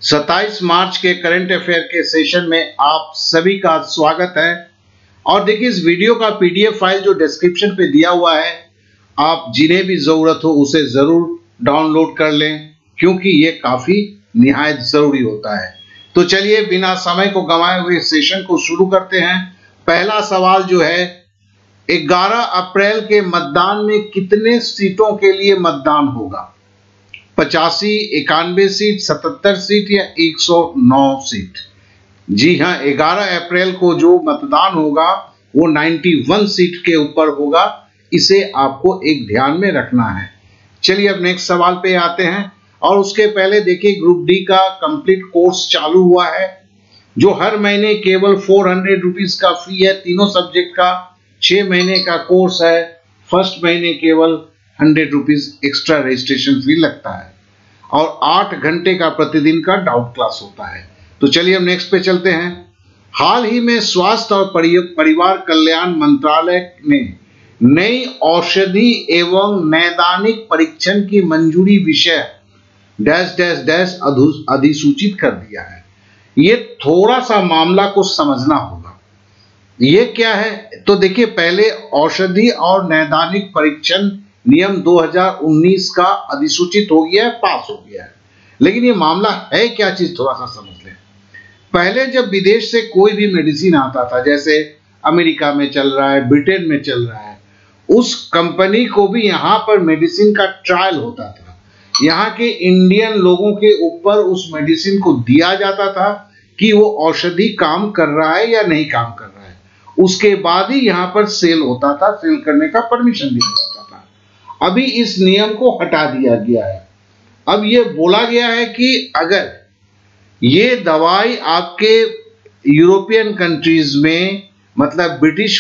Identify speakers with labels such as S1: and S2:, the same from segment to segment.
S1: 27 मार्च के current affair के session में आप सभी का स्वागत है। और देखिए, इस वीडियो का पीडीएफ फाइल जो डिस्क्रिप्शन पे दिया हुआ है, आप जिन्हें भी जरूरत हो उसे जरूर डाउनलोड कर लें, क्योंकि ये काफी निहायत जरूरी होता है। तो चलिए बिना समय को गंवाए हुए सेशन को शुरू करते हैं। पहला सवाल जो है, 11 अप्रैल के मतदान में कितने सीटों के लिए मतदान होगा? 85, 91 सीट, 77 सीट या 109 सीट? जी हां, 11 अप्रैल को जो मतदान होगा वो 91 सीट के ऊपर होगा। इसे आपको एक ध्यान में रखना है। चलिए अब नेक्स्ट सवाल पे आते हैं। और उसके पहले देखिए, ग्रुप डी का कंप्लीट कोर्स चालू हुआ है, जो हर महीने केवल 400 रुपीज का फी है। तीनों सब्जेक्ट का 6 महीने का कोर्स है। फर्स्ट महीने केवल 100 रुपीज एक्स्ट्रा रजिस्ट्रेशन फी लगता है और 8 घंटे का प्रतिदिन का डाउट क्लास होता है। तो चलिए हम नेक्स्ट पे चलते हैं। हाल ही में स्वास्थ्य और परिवार कल्याण मंत्रालय ने नई औषधि एवं नैदानिक परीक्षण की मंजूरी विषय डैश डैश डैश अधिसूचित कर दिया है। ये थोड़ा सा मामला को समझना होगा। ये क्या है? तो देखिए, पहले औषधि और नैदानिक परीक्षण नियम 2019 का अधिसूचित हो गया है, पास हो गया है। लेकिन ये मामला है क्या चीज, थोड़ा सा समझ लें। पहले जब विदेश से कोई भी मेडिसिन आता था, जैसे अमेरिका में चल रहा है, ब्रिटेन में चल रहा है, उस कंपनी को भी यहां पर मेडिसिन का ट्रायल होता था। यहाँ के इंडियन लोगों के ऊपर उस मेडिसिन को दिया जाता था कि वो औषधि काम कर रहा है या नहीं काम कर रहा है। उसके बाद ही यहाँ पर सेल होता था, सेल करने का परमिशन दिया जाता था। अभी इस नियम को हटा दिया गया है। अब ये बोला गया है कि अगर ये दवाई आपके यूरोपियन कंट्रीज में, मतलब ब्रिटिश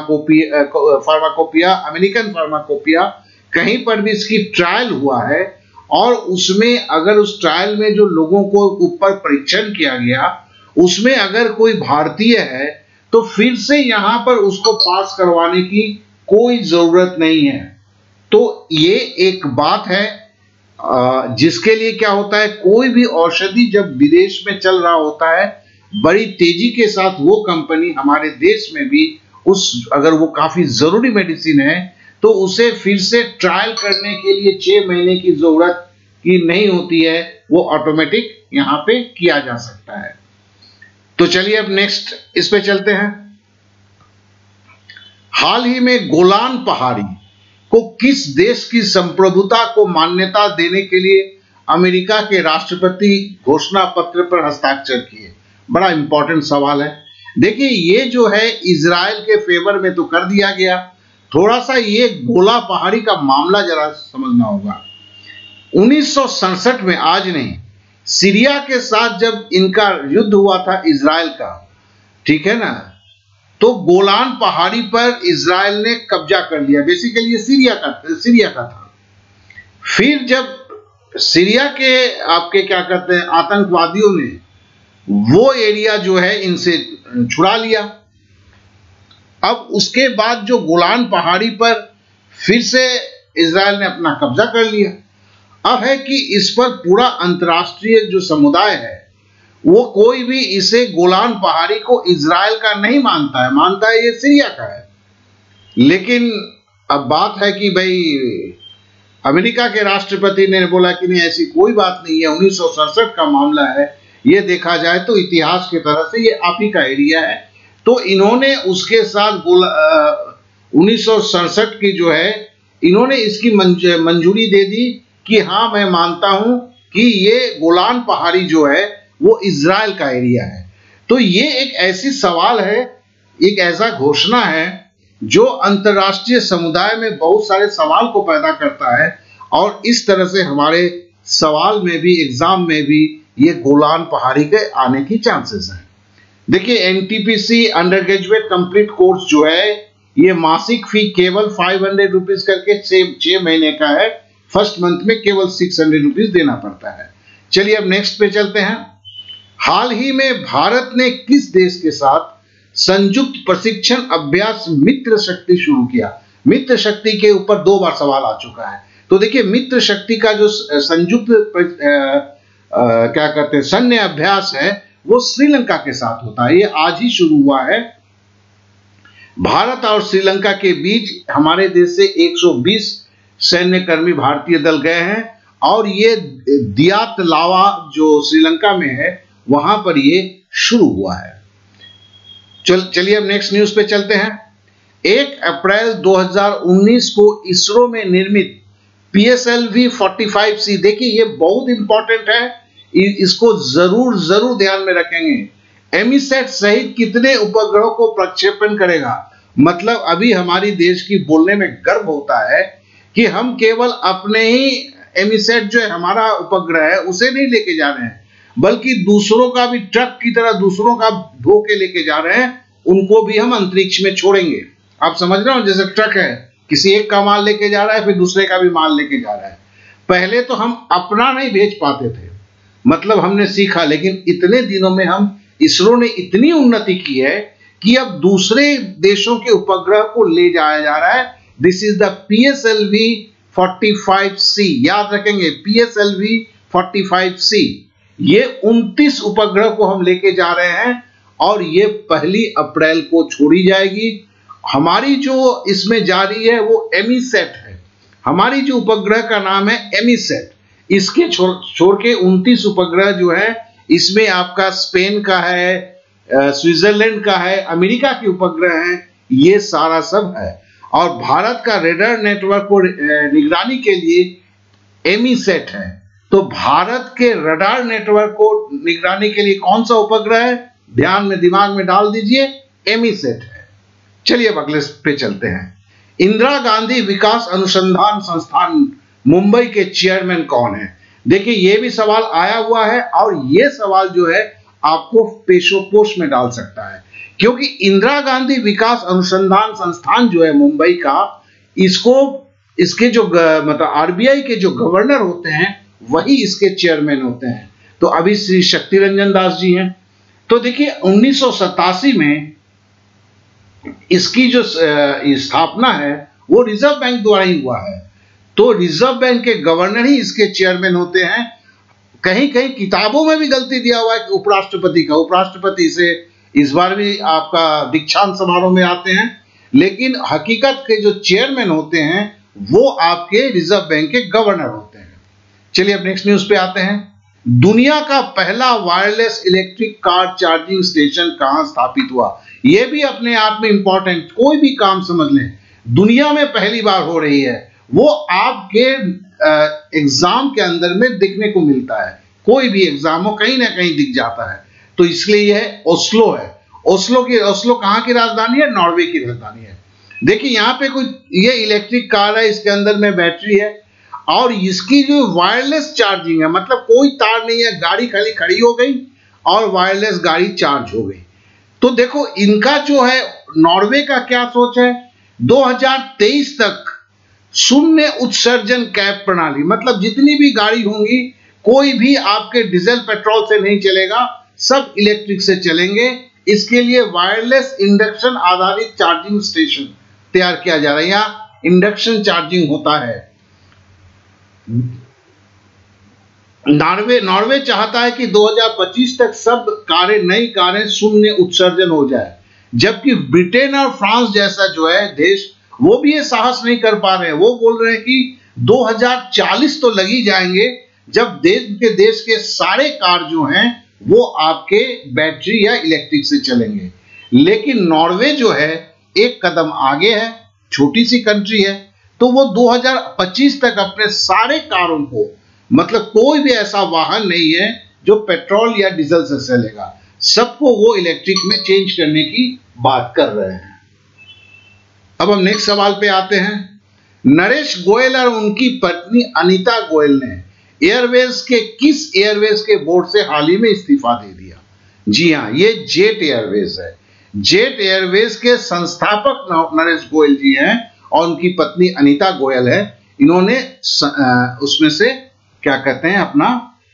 S1: फार्माकोपिया, अमेरिकन फार्माकोपिया, कहीं पर भी इसकी ट्रायल हुआ है और उसमें अगर उस ट्रायल में जो लोगों को ऊपर परीक्षण किया गया उसमें अगर कोई भारतीय है, तो फिर से यहां पर उसको पास करवाने की कोई जरूरत नहीं है। तो ये एक बात है जिसके लिए क्या होता है, कोई भी औषधि जब विदेश में चल रहा होता है, बड़ी तेजी के साथ वो कंपनी हमारे देश में भी अगर वो काफी जरूरी मेडिसिन है तो उसे फिर से ट्रायल करने के लिए 6 महीने की जरूरत की नहीं होती है, वो ऑटोमेटिक यहां पे किया जा सकता है। तो चलिए अब नेक्स्ट इस पे चलते हैं। हाल ही में गोलान पहाड़ी को किस देश की संप्रभुता को मान्यता देने के लिए अमेरिका के राष्ट्रपति घोषणा पत्र पर हस्ताक्षर किए? बड़ा इंपॉर्टेंट सवाल है। देखिए, ये जो है इजराइल के फेवर में तो कर दिया गया। थोड़ा सा ये गोला पहाड़ी का मामला जरा समझना होगा। 1967 में, आज नहीं, सीरिया के साथ जब इनका युद्ध हुआ था इजराइल का, ठीक है ना, तो गोलान पहाड़ी पर इजराइल ने कब्जा कर लिया। बेसिकली ये सीरिया का था। फिर जब सीरिया के आपके क्या कहते हैं आतंकवादियों ने वो एरिया जो है इनसे छुड़ा लिया। अब उसके बाद जो गोलान पहाड़ी पर फिर से इजराइल ने अपना कब्जा कर लिया। अब है कि इस पर पूरा अंतर्राष्ट्रीय जो समुदाय है वो कोई भी इसे गोलान पहाड़ी को इजराइल का नहीं मानता है, मानता है ये सीरिया का है। लेकिन अब बात है कि भाई अमेरिका के राष्ट्रपति ने बोला कि नहीं, ऐसी कोई बात नहीं है, 1967 का मामला है, ये देखा जाए तो इतिहास की तरह से ये आप ही का एरिया है। तो इन्होंने उसके साथ 1967 की जो है, इन्होंने इसकी मंजूरी दे दी कि हाँ, मैं मानता हूं कि ये गोलान पहाड़ी जो है वो इजराइल का एरिया है। तो ये एक ऐसी सवाल है, एक ऐसा घोषणा है जो अंतर्राष्ट्रीय समुदाय में बहुत सारे सवाल को पैदा करता है। और इस तरह से हमारे सवाल में भी, एग्जाम में भी ये गोलान पहाड़ी के आने की चांसेस हैं। देखिए, NTPC undergraduate complete course जो है, ये मासिक फी केवल 500 रुपीज करके 6 महीने का है। फर्स्ट मंथ में केवल 600 रुपीज देना पड़ता है। चलिए अब नेक्स्ट पे चलते हैं। हाल ही में भारत ने किस देश के साथ संयुक्त प्रशिक्षण अभ्यास मित्र शक्ति शुरू किया? मित्र शक्ति के ऊपर 2 बार सवाल आ चुका है। तो देखिए, मित्र शक्ति का जो संयुक्त क्या कहते हैं सैन्य अभ्यास है वो श्रीलंका के साथ होता है। ये आज ही शुरू हुआ है। भारत और श्रीलंका के बीच हमारे देश से 120 सैन्य कर्मी भारतीय दल गए हैं और ये दियात लावा जो श्रीलंका में है वहां पर ये शुरू हुआ है। चलिए अब नेक्स्ट न्यूज पे चलते हैं। 1 अप्रैल 2019 को इसरो में निर्मित PSLV-45C, देखिए ये बहुत इंपॉर्टेंट है, इसको जरूर ध्यान में रखेंगे। एमीसेट सहित कितने उपग्रहों को प्रक्षेपण करेगा? मतलब अभी हमारी देश की बोलने में गर्व होता है कि हम केवल अपने ही एमीसेट जो है हमारा उपग्रह है उसे नहीं लेके जा रहे हैं, बल्कि दूसरों का भी ट्रक की तरह दूसरों का ढो के लेके जा रहे हैं, उनको भी हम अंतरिक्ष में छोड़ेंगे। आप समझ रहे हो, जैसे ट्रक है, किसी एक का माल लेके जा रहा है फिर दूसरे का भी माल लेके जा रहा है। पहले तो हम अपना नहीं भेज पाते थे, मतलब हमने सीखा, लेकिन इतने दिनों में हम इसरो ने इतनी उन्नति की है कि अब दूसरे देशों के उपग्रह को ले जाया जा रहा है। दिस इज द PSLV-45C, याद रखेंगे PSLV-45C। ये 29 उपग्रह को हम लेके जा रहे हैं और ये 1 अप्रैल को छोड़ी जाएगी। हमारी जो इसमें जारी है वो एमीसेट है, हमारी जो उपग्रह का नाम है एमीसेट। इसके छोड़ के 29 उपग्रह जो है इसमें आपका स्पेन का है, स्विट्जरलैंड का है, अमेरिका के उपग्रह हैं, ये सारा सब है। और भारत का रेडार नेटवर्क को निगरानी के लिए एमीसेट है। तो भारत के रडार नेटवर्क को निगरानी के लिए कौन सा उपग्रह है? ध्यान में दिमाग में डाल दीजिए, एमीसेट है। चलिए अब अगले पे चलते हैं। इंदिरा गांधी विकास अनुसंधान संस्थान मुंबई के चेयरमैन कौन है? देखिए ये भी सवाल आया हुआ है और ये सवाल जो है आपको पेशोपोश में डाल सकता है, क्योंकि इंदिरा गांधी विकास अनुसंधान संस्थान जो है मुंबई का, इसके जो मतलब आरबीआई के जो गवर्नर होते हैं वही इसके चेयरमैन होते हैं। तो अभी श्री शक्ति रंजन दास जी हैं। तो देखिए 1987 में इसकी जो स्थापना है वो रिजर्व बैंक द्वारा ही हुआ है। तो रिजर्व बैंक के गवर्नर ही इसके चेयरमैन होते हैं। कहीं कहीं किताबों में भी गलती दिया हुआ है कि उपराष्ट्रपति का, उपराष्ट्रपति से इस बार भी आपका दीक्षांत समारोह में आते हैं, लेकिन हकीकत के जो चेयरमैन होते हैं वो आपके रिजर्व बैंक के गवर्नर होते हैं। चलिए अब नेक्स्ट न्यूज पे आते हैं। दुनिया का पहला wireless electric car charging station कहां स्थापित हुआ? यह भी अपने आप में इंपॉर्टेंट, कोई भी काम समझ लें, दुनिया में पहली बार हो रही है, वो आपके एग्जाम के अंदर में दिखने को मिलता है। कोई भी एग्जाम हो कहीं ना कहीं दिख जाता है। तो इसलिए यह ओस्लो है। ओस्लो कहां की राजधानी है? नॉर्वे की राजधानी है। देखिए यहां पे कोई ये इलेक्ट्रिक कार है, इसके अंदर में बैटरी है और इसकी जो वायरलेस चार्जिंग है, मतलब कोई तार नहीं है, गाड़ी खाली खड़ी हो गई और वायरलेस गाड़ी चार्ज हो गई। तो देखो इनका जो है नॉर्वे का क्या सोच है, 2023 तक शून्य उत्सर्जन कैब प्रणाली, मतलब जितनी भी गाड़ी होंगी कोई भी आपके डीजल पेट्रोल से नहीं चलेगा, सब इलेक्ट्रिक से चलेंगे। इसके लिए वायरलेस इंडक्शन आधारित चार्जिंग स्टेशन तैयार किया जा रहा है। यहां इंडक्शन चार्जिंग होता है। नॉर्वे चाहता है कि 2025 तक सब नई कारें शून्य उत्सर्जन हो जाए, जबकि ब्रिटेन और फ्रांस जैसा जो है देश वो भी ये साहस नहीं कर पा रहे हैं। वो बोल रहे हैं कि 2040 तो लग ही जाएंगे जब देश के सारे कार जो हैं वो आपके बैटरी या इलेक्ट्रिक से चलेंगे। लेकिन नॉर्वे जो है एक कदम आगे है, छोटी सी कंट्री है, तो वो 2025 तक अपने सारे कारों को, मतलब कोई भी ऐसा वाहन नहीं है जो पेट्रोल या डीजल से चलेगा, सबको वो इलेक्ट्रिक में चेंज करने की बात कर रहे हैं। अब हम नेक्स्ट सवाल पे आते हैं। नरेश गोयल और उनकी पत्नी अनीता गोयल ने एयरवेज के किस एयरवेज के बोर्ड से हाल ही में इस्तीफा दे दिया? जी हां, ये जेट एयरवेज है। जेट एयरवेज के संस्थापक नरेश गोयल जी हैं और उनकी पत्नी अनीता गोयल है। इन्होंने उसमें से क्या कहते हैं अपना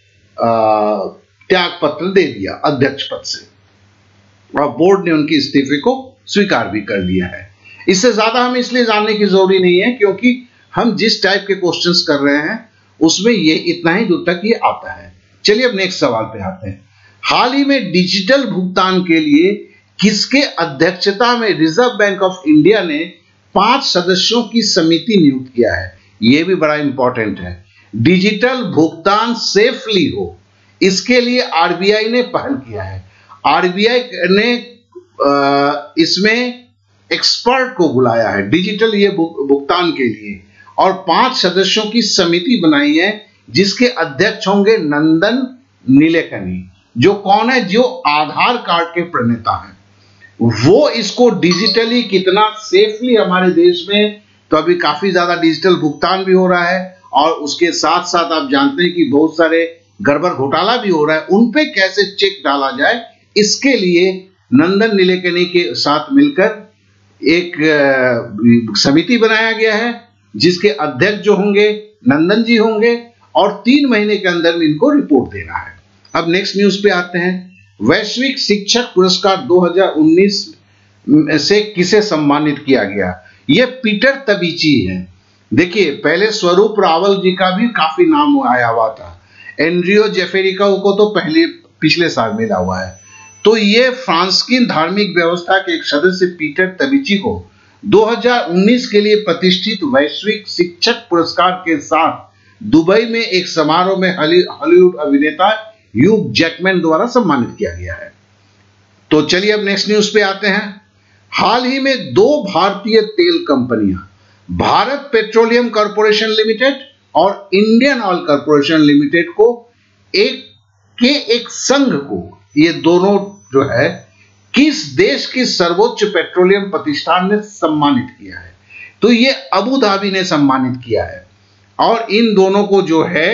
S1: त्याग पत्र दे दिया अध्यक्ष पद से, और बोर्ड ने उनकी इस्तीफे को स्वीकार भी कर लिया है। इससे ज्यादा हमें इसलिए जानने की जरूरी नहीं है क्योंकि हम जिस टाइप के क्वेश्चंस कर रहे हैं उसमें ये इतना ही दूर तक ये आता है। चलिए अब नेक्स्ट सवाल पे आते हैं। हाल ही में डिजिटल भुगतान के लिए किसके अध्यक्षता में रिजर्व बैंक ऑफ इंडिया ने 5 सदस्यों की समिति नियुक्त किया है? यह भी बड़ा इंपॉर्टेंट है। डिजिटल भुगतान सेफली हो, इसके लिए आरबीआई ने पहल किया है। आरबीआई ने इसमें एक्सपर्ट को बुलाया है डिजिटल ये भुगतान के लिए, और 5 सदस्यों की समिति बनाई है जिसके अध्यक्ष होंगे नंदन नीलेकनी, जो कौन है? जो आधार कार्ड के प्रणेता हैं। वो इसको डिजिटली कितना सेफली हमारे देश में, तो अभी काफी ज्यादा डिजिटल भुगतान भी हो रहा है और उसके साथ साथ आप जानते हैं कि बहुत सारे गड़बड़ घोटाला भी हो रहा है, उन पे कैसे चेक डाला जाए, इसके लिए नंदन नीलेकनी के साथ मिलकर एक समिति बनाया गया है जिसके अध्यक्ष जो होंगे नंदन जी होंगे, और 3 महीने के अंदर में इनको रिपोर्ट देना है। अब नेक्स्ट न्यूज पे आते हैं। वैश्विक शिक्षक पुरस्कार 2019 से किसे सम्मानित किया गया? ये पीटर तबीची हैं। देखिए, पहले स्वरूप रावल जी का भी काफी नाम आया हुआ था, एंड्रियो जेफेरिका को तो पिछले साल मिला हुआ है। तो ये फ्रांस की धार्मिक व्यवस्था के एक सदस्य पीटर तबीची को 2019 के लिए प्रतिष्ठित वैश्विक शिक्षक पुरस्कार के साथ दुबई में एक समारोह में हॉलीवुड अभिनेता ह्यू जैकमैन द्वारा सम्मानित किया गया है। तो चलिए अब नेक्स्ट न्यूज पे आते हैं। हाल ही में 2 भारतीय तेल कंपनियां, भारत पेट्रोलियम कॉर्पोरेशन लिमिटेड और इंडियन ऑयल कॉर्पोरेशन लिमिटेड को एक संघ को, ये दोनों जो है, किस देश की सर्वोच्च पेट्रोलियम प्रतिष्ठान ने सम्मानित किया है? तो ये अबू धाबी ने सम्मानित किया है, और इन दोनों को जो है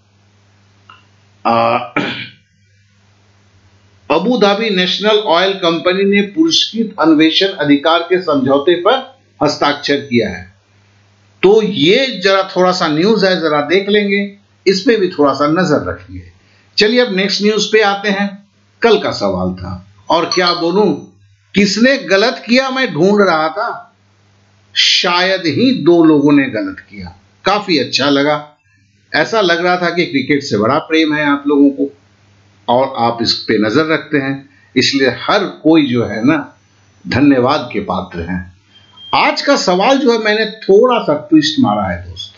S1: Abu Dhabi National Oil Company ने पुरस्कृत अन्वेषण अधिकार के समझौते पर हस्ताक्षर किया है। तो ये जरा थोड़ा सा न्यूज है, जरा देख लेंगे, इस पे भी थोड़ा सा नजर रखिए। चलिए अब नेक्स्ट न्यूज पे आते हैं। कल का सवाल था, और क्या बोलूं, किसने गलत किया मैं ढूंढ रहा था, शायद ही 2 लोगों ने गलत किया। काफी अच्छा लगा, ऐसा लग रहा था कि क्रिकेट से बड़ा प्रेम है आप लोगों को और आप इस पे नजर रखते हैं, इसलिए हर कोई जो है ना धन्यवाद के पात्र हैं। आज का सवाल जो है मैंने थोड़ा सा ट्विस्ट मारा है दोस्त।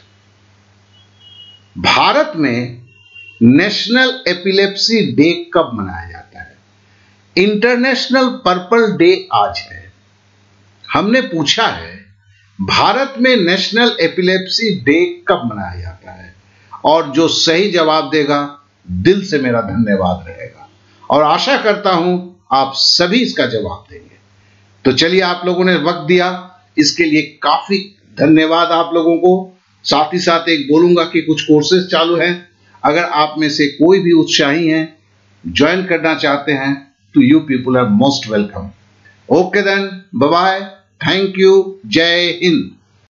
S1: भारत में नेशनल एपिलेप्सी डे कब मनाया जाता है? इंटरनेशनल पर्पल डे आज है। हमने पूछा है भारत में नेशनल एपिलेप्सी डे कब मनाया जाता है, और जो सही जवाब देगा दिल से मेरा धन्यवाद रहेगा, और आशा करता हूं आप सभी इसका जवाब देंगे। तो चलिए, आप लोगों ने वक्त दिया, इसके लिए काफी धन्यवाद आप लोगों को। साथ ही साथ एक बोलूंगा कि कुछ कोर्सेज चालू हैं, अगर आप में से कोई भी उत्साही हैं, ज्वाइन करना चाहते हैं, तो you people are most welcome. Okay then, bye bye, thank you, जय हिंद।